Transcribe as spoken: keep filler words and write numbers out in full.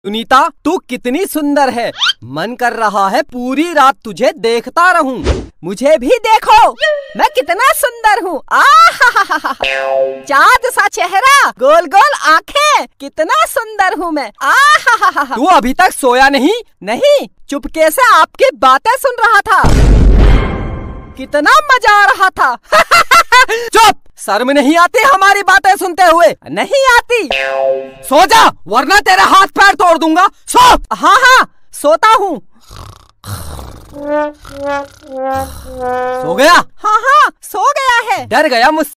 सुनीता, तू कितनी सुंदर है। मन कर रहा है पूरी रात तुझे देखता रहूं। मुझे भी देखो, मैं कितना सुंदर हूँ। आहा, चाँद सा चेहरा, गोल गोल आँखें, कितना सुंदर हूँ मैं। आहा, तू अभी तक सोया नहीं? नहीं, चुपके से आपकी बातें सुन रहा था। कितना मजा आ रहा था। चुप, शर्म नहीं आती हमारी बातें सुनते हुए? नहीं आती। सो जा, वरना तेरे हाथ पैर तोड़ दूंगा। सो। हाँ हाँ, सोता हूँ। सो गया? हाँ हाँ, सो गया है। डर गया मुझसे।